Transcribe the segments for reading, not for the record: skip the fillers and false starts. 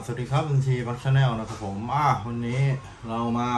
สวัสดีครับบัญชีบัคชาแนลนะครับผมวันนี้เรามา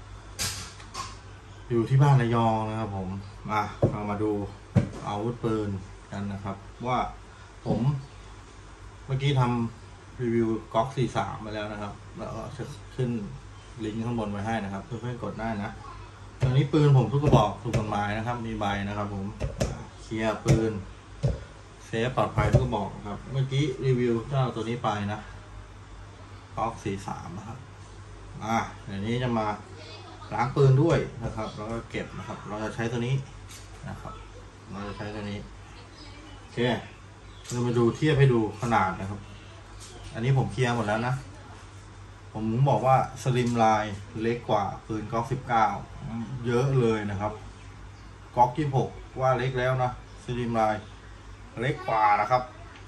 อยู่ที่บ้านระยองนะครับผมเรามาดูอาวุธปืนกันนะครับว่าผมเมื่อกี้ทำรีวิวก๊อก43มาแล้วนะครับแล้วก็จะขึ้นลิงก์ข้างบนไว้ให้นะครับเพื่อนๆกดได้นะตอนนี้ปืนผมทุกกระบอกถูกกฎหมายนะครับมีใบนะครับผมเคลียร์ปืนเซฟปลอดภัยทุกกระบอกครับเมื่อกี้รีวิวเจ้าตัวนี้ไปนะก๊อก43นะครับเดี๋ยวนี้จะมาล้างปืนด้วยนะครับแล้วก็เก็บนะครับเราจะใช้ตัวนี้นะครับเราจะใช้ตัวนี้โอเคเรามาดูเทียบให้ดูขนาดนะครับอันนี้ผมเคลียร์หมดแล้วนะผมบอกว่าสลิมไลน์เล็กกว่าปืนก๊อก19เยอะเลยนะครับก๊อก26ว่าเล็กแล้วนะสลิมไลน์เล็กกว่านะครับ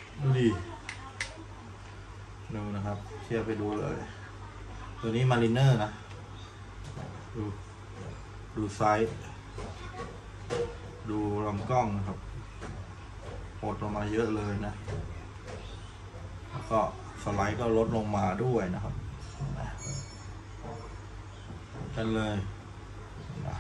ดูนะครับเทียบไปดูเลยตัวนี้มาริเนอร์นะดูไซส์ดูลำกล้องนะครับหดลงมาเยอะเลยนะแล้วก็สไลด์ก็ลดลงมาด้วยนะครับกันเลยนะ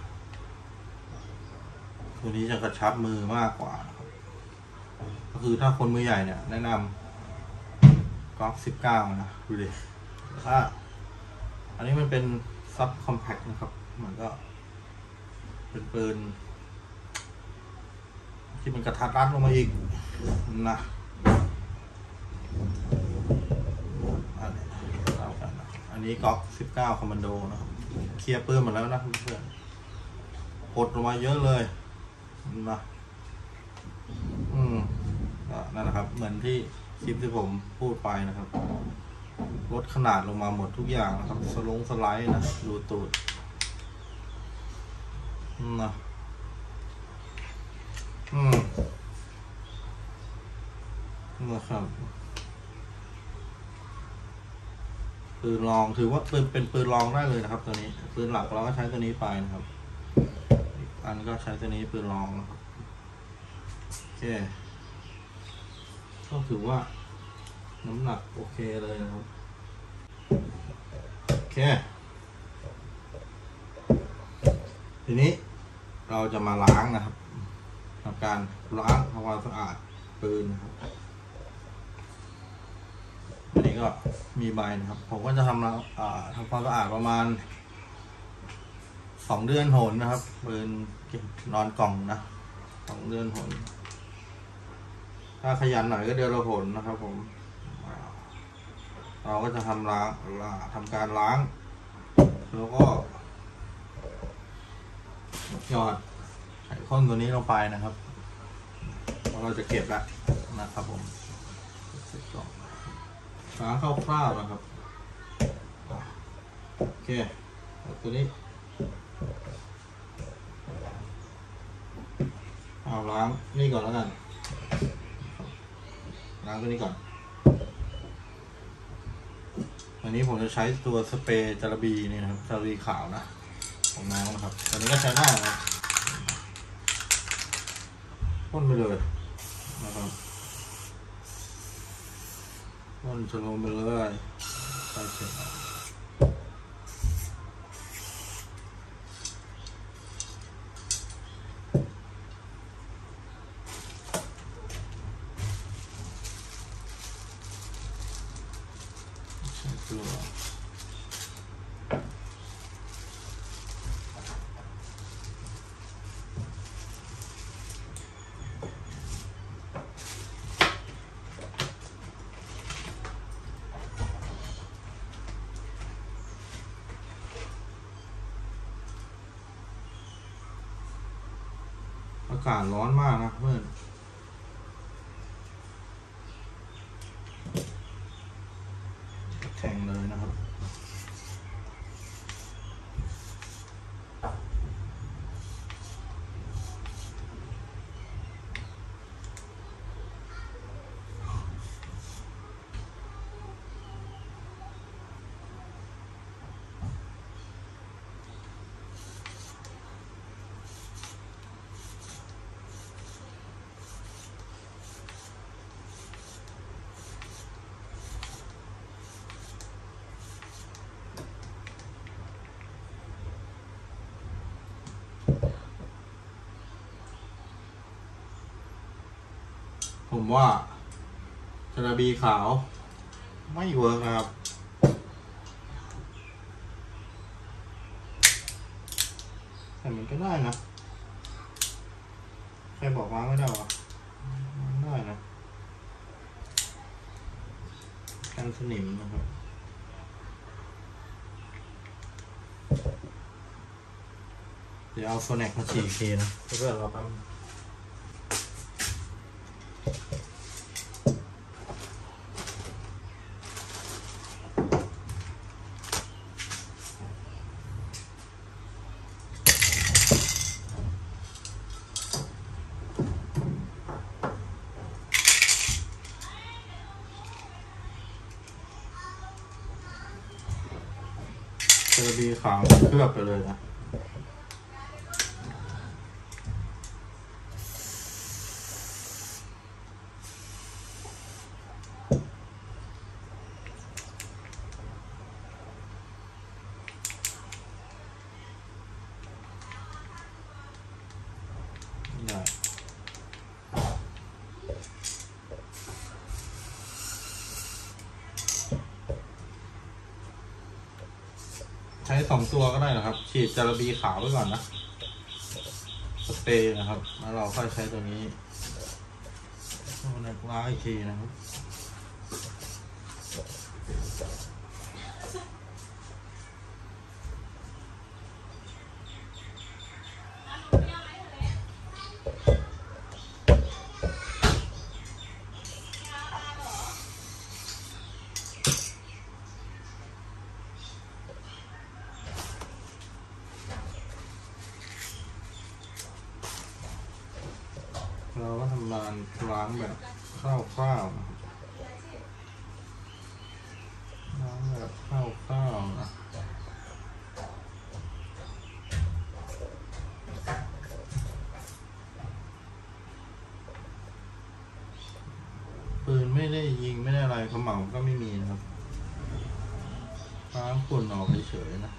ตัวนี้จะกระชับมือมากกว่านะครับก็คือถ้าคนมือใหญ่เนี่ยแนะนำก๊อก19นะดูดิถ้าอันนี้มันเป็นซับคอมแพคนะครับมันก็เป็นปืนที่มันกระทัดรัดลงมาอีกนะอันนี้ก๊อก19คอมมานโดนะครับเคลียร์ปืนหมดแล้วนะเพื่อนๆหดลงมาเยอะเลยนะนั่นแหละครับเหมือนที่คลิปที่ผมพูดไปนะครับลดขนาดลงมาหมดทุกอย่างนะครับสไลด์นะดูตูดนะครับปืนลองถือว่าเป็นปืนลองได้เลยนะครับตัวนี้ปืนหลักเราก็ใช้ตัวนี้ไปนะครับอันก็ใช้ตัวนี้ปืนลองนะครับโอเคก็ถือว่าน้ำหนักโอเคเลยนะครับโอเคทีนี้เราจะมาล้างนะครับทำการล้างทำความสะอาดปืนนะครับอันนี้ก็มีใบนะครับผมก็จะทำความสะอาดประมาณ2 เดือนหนนะครับปืนนอนกล่องนะ2 เดือนหนถ้าขยันหน่อยก็เดือนละหนนะครับผมเราก็จะทำการล้างแล้วก็หยอดไขข้นตัวนี้ลงไปนะครับเราจะเก็บแล้วนะครับผมล้างคร่าวๆนะครับโอเคตัวนี้ล้างนี่ก่อนแล้วกันล้างตัวนี้ก่อนอันนี้ผมจะใช้ตัวสเปรย์จาระบีนี่นะครับจาระบีขาวนะของน้ำนะครับตอนนี้ก็ใช้ได้นะพ่นไปเลยนะครับพ่นชโลมไปเลยใส่เสร็จอากาศร้อนมากนะเพื่อนแข็งเลยนะครับผมว่าจระบีขาวไม่เวิร์กนะครับแต่มันก็ได้นะใครบอกว่าไม่ได้วะได้นะกันสนิมนะครับเดี๋ยวเอาโฟแนกมาฉีดเคนะเพื่อเราแป๊บจระบีขาวเคลือบไปเลยนะใช้2 ตัวก็ได้นะครับฉีดจระบีขาวไว้ก่อนนะสเปรย์นะครับแล้วเราค่อยใช้ตัวนี้ล้างอีกทีนะครับเราก็ทำการล้างแบบคร่าวๆนะครับล้างแบบคร่าวๆนะปืนไม่ได้ยิงไม่ได้อะไรขม่าก็ไม่มีนะครับล้างฝุ่นออกเฉยๆนะ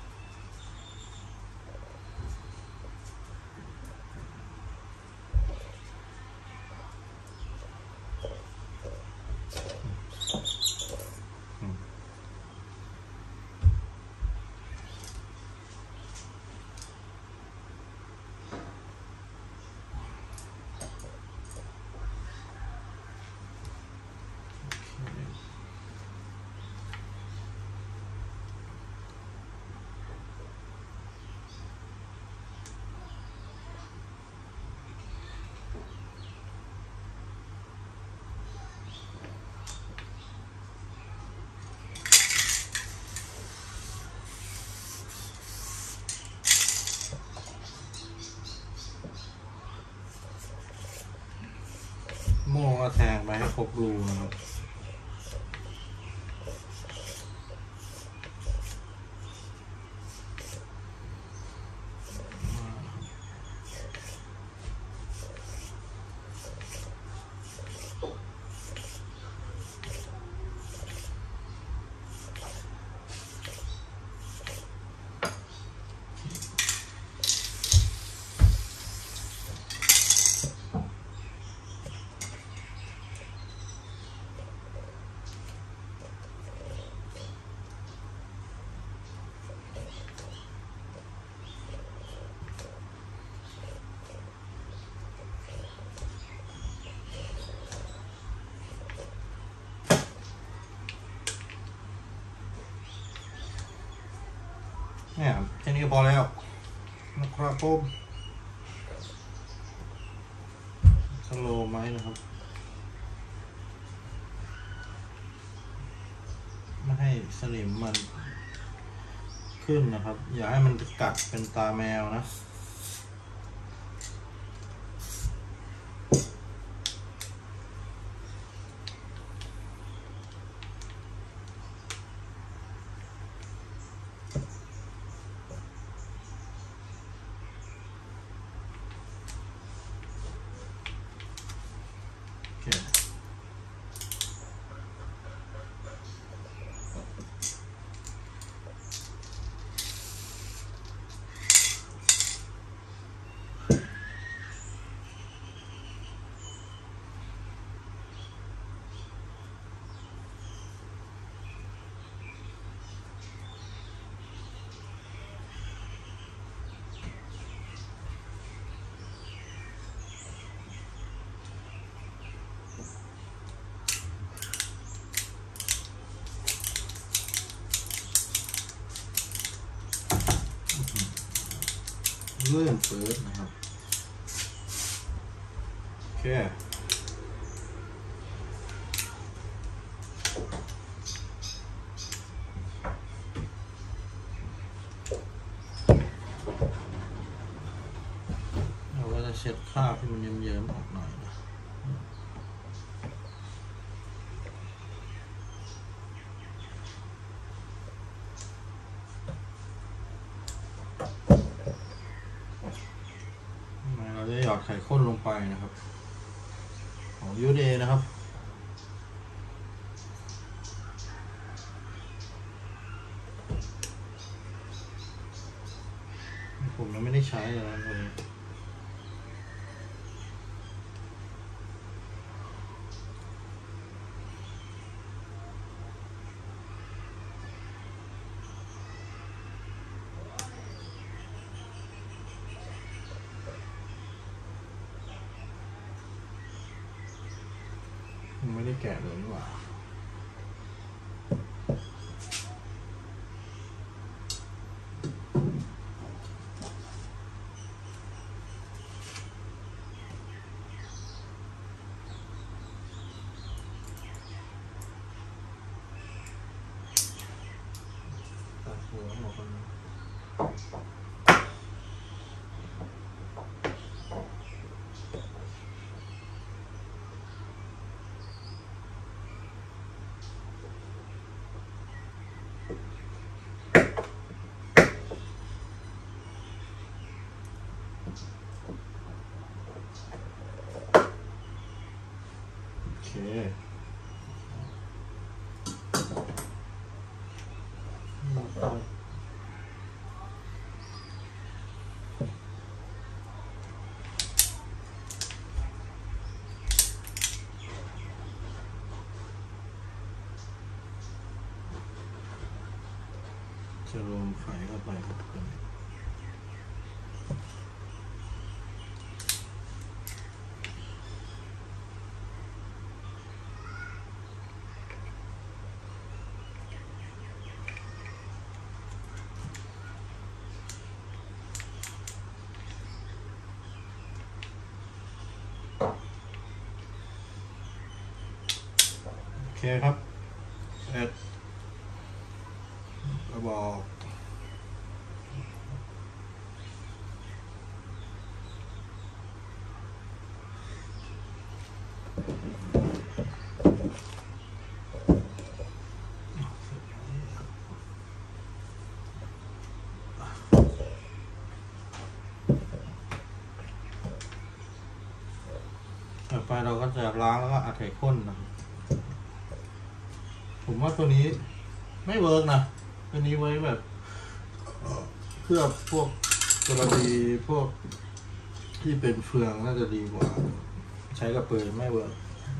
โม่ก็แทงไปให้ครบรูนะครับเนี่ยแค่นี้ก็พอแล้วนะครับผมสโลว์ไหมนะครับไม่ให้สนิมมันขึ้นนะครับอย่าให้มันกัดเป็นตาแมวนะเริ่มเปิดนะครับโอเคเราก็จะเช็ดคราบที่มันเยิ้มๆออกหน่อยนะเราจะหยอดไข่ข้นลงไปนะครับของยูเดย์นะครับผมยังไม่ได้ใช้เลยนะตัวนี้ไม่ได้แกะเลยนี่หว่าตัดหัวออกกันโอเคจะรวมไข่เข้าไปครับโอเคครับเอ็ดกระบอกต่อไปเราก็จะล้างแล้วก็อัดไข่ข้นนะผมว่าตัวนี้ไม่เวิร์กนะตัวนี้ไว้แบบเพื่อพวกกรณีพวกที่เป็นเฟืองน่าจะดีกว่าใช้กับปืนไม่เวิร์ก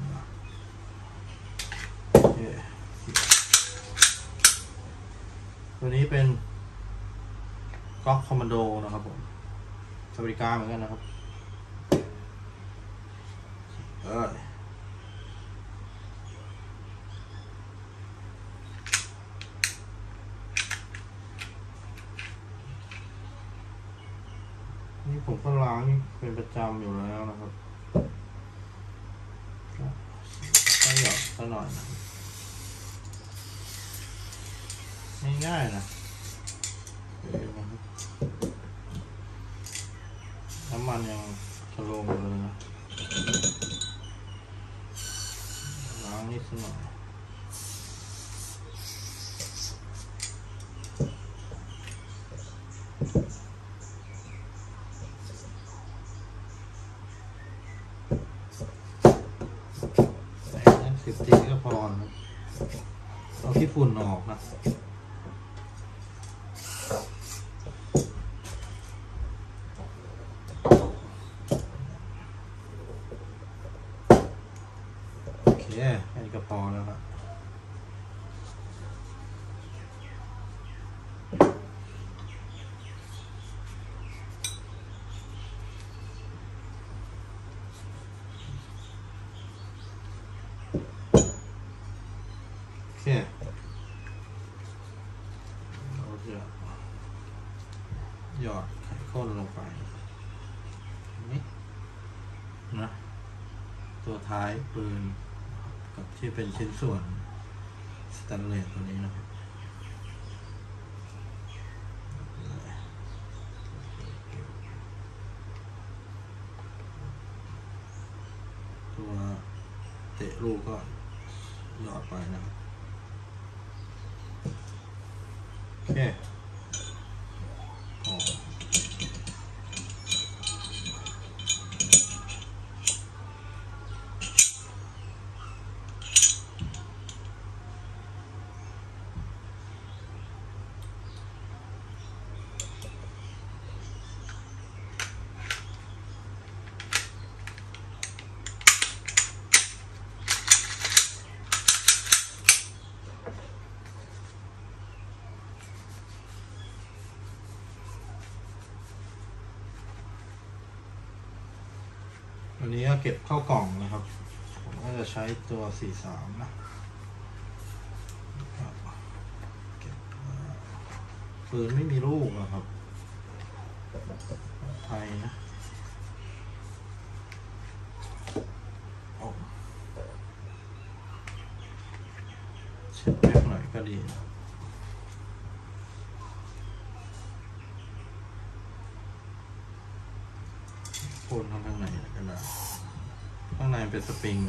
ตัวนี้เป็นก๊อกคอมมานโดนะครับผมอเมริกาเหมือนกันนะครับนี่ผมก็ล้างเป็นประจำอยู่แล้วนะครับก็หยอดซะหน่อยนะง่ายๆนะน้ำมันยังชโลมเลยนะล้างนิดหน่อย10 ทีก็พอนะเอาขี้ฝุ่นออกนะโอเคแค่นี้ก็พอแล้วครับเราจะหยอดไข่ข้นลงไปตัวท้ายปืนกับที่เป็นชิ้นส่วนสแตนเลสตัวนี้นะครับตัวเตะลูกก็หยอดไปนะครับโอเควันนี้ก็เก็บเข้ากล่องนะครับ ผมก็จะใช้ตัว43นะปืนไม่มีลูกนะครับไทยนะเช็ดแม็กหน่อยก็ดีโคนข้างในก็ได้ข้างในเป็นสปริง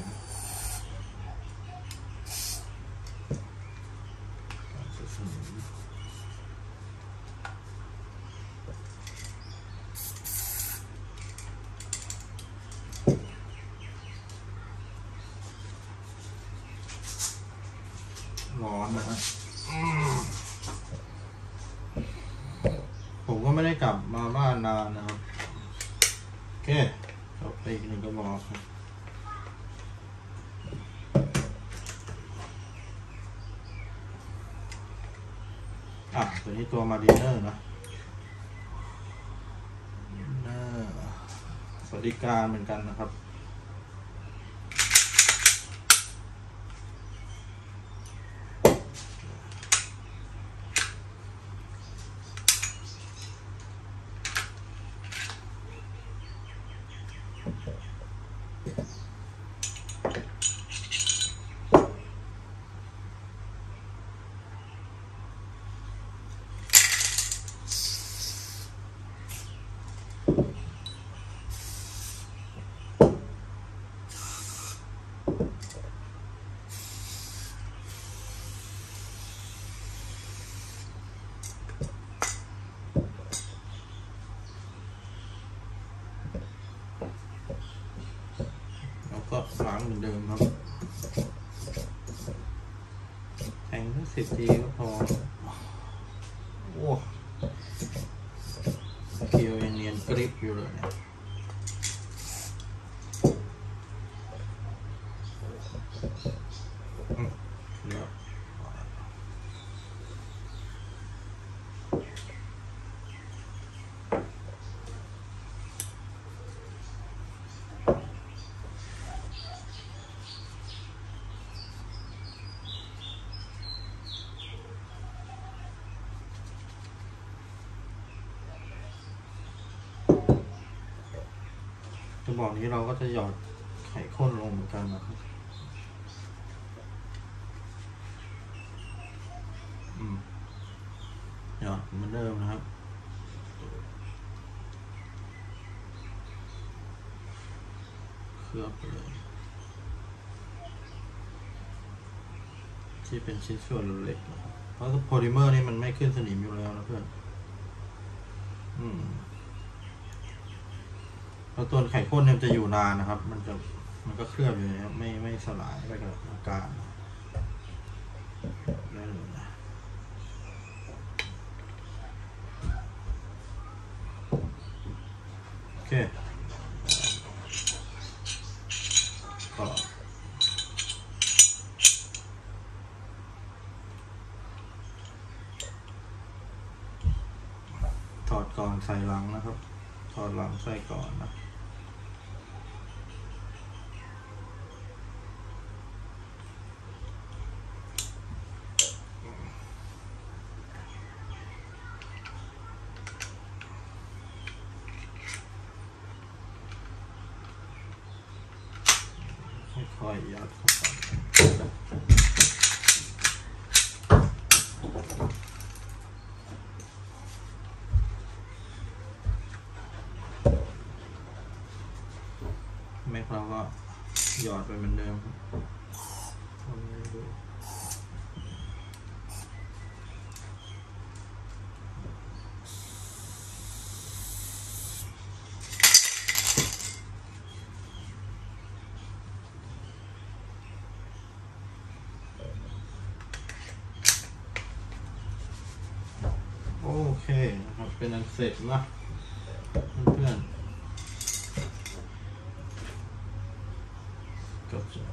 ร้อนนะฮะผมก็ไม่ได้กลับมาบ้านนานนะครับโอเคต่อไปอีกหนึ่งกระบอกครับตัวนี้ตัวมาดิเนอร์นะสวัสดิการเหมือนกันนะครับก็ล้างเหมือนเดิมครับแทงแค่10 ทีก็พอโอ้เคียวยังเนียนกริบอยู่เลยเนี่ยกระบอกนี้เราก็จะหยอดไข่ข้นลงเหมือนกันนะครับหยอดเหมือนเดิมนะครับเคลือบไปเลยที่เป็นชิ้นส่วนเล็กนะครับเพราะโพลิเมอร์นี่มันไม่ขึ้นสนิมอยู่แล้วนะเพื่อนแล้วตัวไข่ข้นเนี่ยจะอยู่นานนะครับมันก็เคลือบอยู่นะครับไม่สลายไปกับอากาศได้เลยนะโอเคก็ถอดก่อนใส่หลังนะครับถอดหลังใส่ก่อนนะอยๆยัดเข้าไปแม็กเราก็หยอดไปเหมือนเดิมโอเคนะครับเป็นอันเสร็จนะเพื่อนๆก็จะ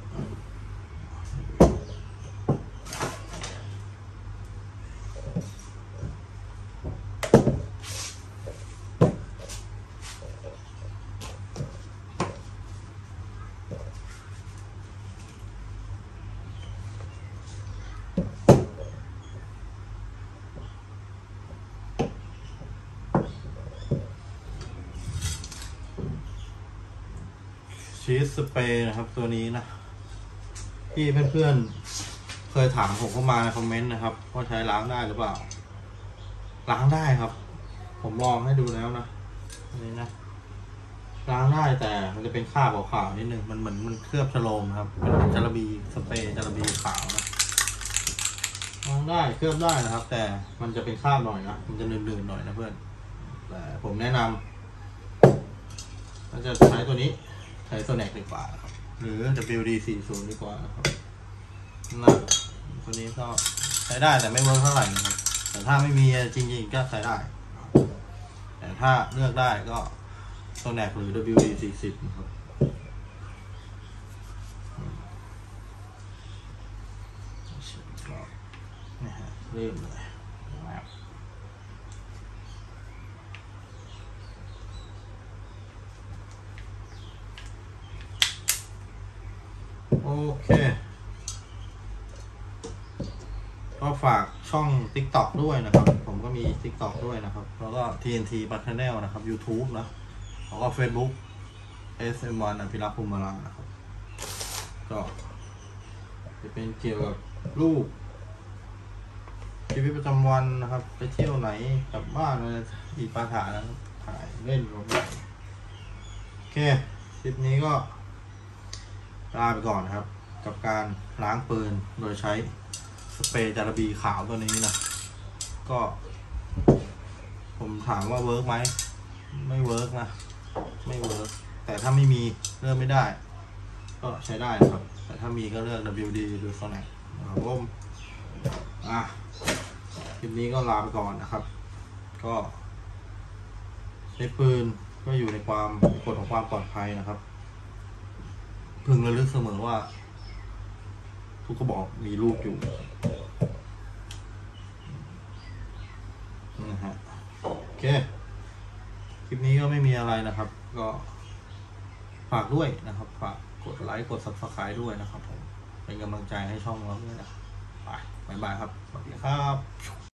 ชีสสเปรย์นะครับตัวนี้นะที่เพื่อนๆเคยถามผมเข้ามาในคอมเมนต์นะครับว่าใช้ล้างได้หรือเปล่าล้างได้ครับผมลองให้ดูแล้วนะนี่นะล้างได้แต่มันจะเป็นคราบขาวๆนิดนึงมันเหมือนมันเคลือบฉโลมครับเป็นจาระบีสเปรย์จาระบีขาวนะล้างได้เคลือบได้นะครับแต่มันจะเป็นคราบหน่อยนะมันจะหนืดๆหน่อยนะเพื่อนแต่ผมแนะนำเราจะใช้ตัวนี้ใช้Sonacดีกว่าครับหรือ WD-40ดีกว่านะครับนะตัวนี้ก็ใช้ได้แต่ไม่เวิร์กเท่าไหร่นะครับแต่ถ้าไม่มีจริงๆก็ใช้ได้แต่ถ้าเลือกได้ก็Sonacหรือ WD-40นะครับนี่ฮะเริ่มเลยโอเคก็ฝากช่อง TikTok ด้วยนะครับผมก็มี TikTok ด้วยนะครับแล้วก็ TNT Channel นะครับ YouTube นะแล้วก็ Facebook SM1 อภิรักษ์ภูมิมาลานะครับก็จะเป็นเกี่ยวกับรูปชีวิตประจำวันนะครับไปเที่ยวไหนกลับบ้านอะไรอีปาถานะครับถ่ายเล่นรถโอเคคลิปนี้ก็ลาไปก่อนนะครับกับการล้างปืนโดยใช้สเปรย์จาระบีขาวตัวนี้นะก็ผมถามว่าเวิร์กไหมไม่เวิร์กนะไม่เวิร์กแต่ถ้าไม่มีเลือกไม่ได้ก็ใช้ได้ครับแต่ถ้ามีก็เลือก WD หรือ Sonac นะครับผมคลิปนี้ก็ลาไปก่อนนะครับก็ใช้ปืนก็อยู่ในความกฎของความปลอดภัยนะครับพึงระลึกเสมอว่าทุกกระบอกมีลูกอยู่นะฮะโอเคคลิปนี้ก็ไม่มีอะไรนะครับก็ฝากด้วยนะครับฝากกดไลค์กด Subscribe ด้วยนะครับผมเป็นกำลังใจให้ช่องเราด้วยนะบ๊ายบายครับสวัสดีครับ